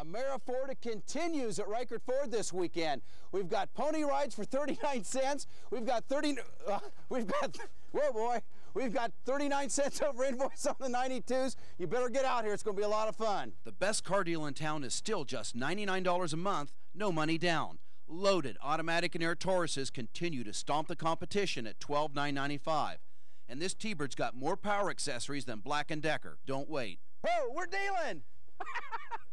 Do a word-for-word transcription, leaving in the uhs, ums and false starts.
AmeriFord continues at Ricart Ford this weekend. We've got pony rides for thirty-nine cents. We've got thirty. Uh, we've got. Whoa, boy. We've got thirty-nine cents over invoice on the ninety-twos. You better get out here. It's going to be a lot of fun. The best car deal in town is still just ninety-nine dollars a month, no money down. Loaded automatic and air Tauruses continue to stomp the competition at twelve thousand nine hundred ninety-five dollars. And this T-Bird's got more power accessories than Black and Decker. Don't wait. Whoa, we're dealing!